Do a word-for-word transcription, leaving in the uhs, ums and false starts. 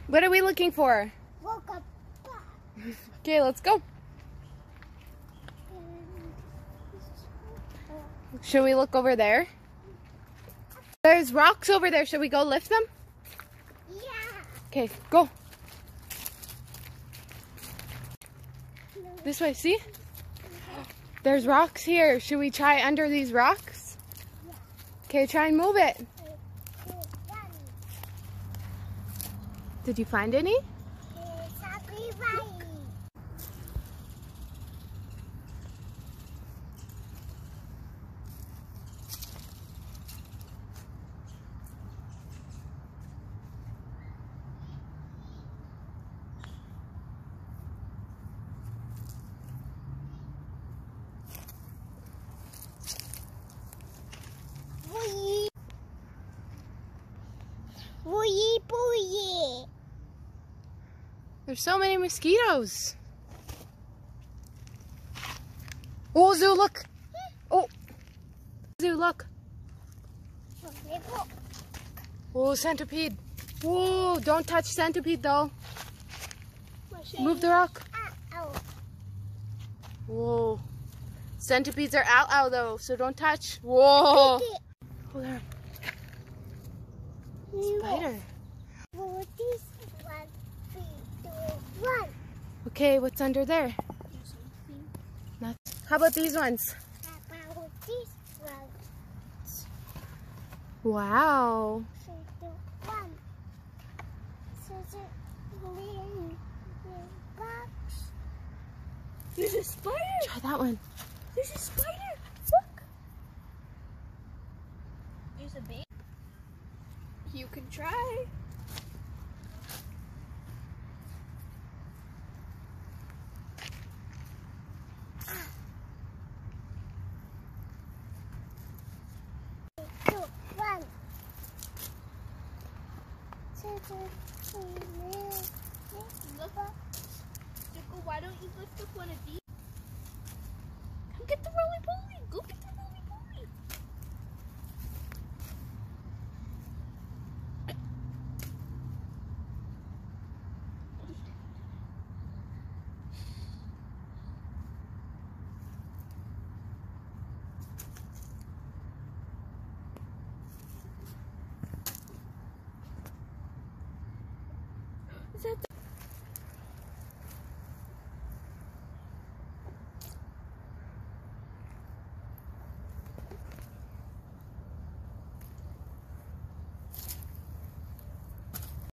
What are we looking for? Woke up. Okay, let's go. Should we look over there? There's rocks over there. Should we go lift them? Yeah. Okay, go. This way, see? There's rocks here. Should we try under these rocks? Okay, try and move it. Did you find any? Booyee, booyee. There's so many mosquitoes. Oh, Zoo, look. Oh, Zoo, look. Oh, centipede. Whoa, don't touch centipede though. Move the rock. Whoa. Centipedes are out, out though, so don't touch. Whoa. Oh, there. Spider. Okay, what's under there? Not. How about these ones? About these ones. Wow. So the one. So the green box. There's a spider. Try that one. There's a spider. Look. There's a baby. You can try. Two, one. Look up. Why don't you lift up one of these? Come get the roly poly. Go get the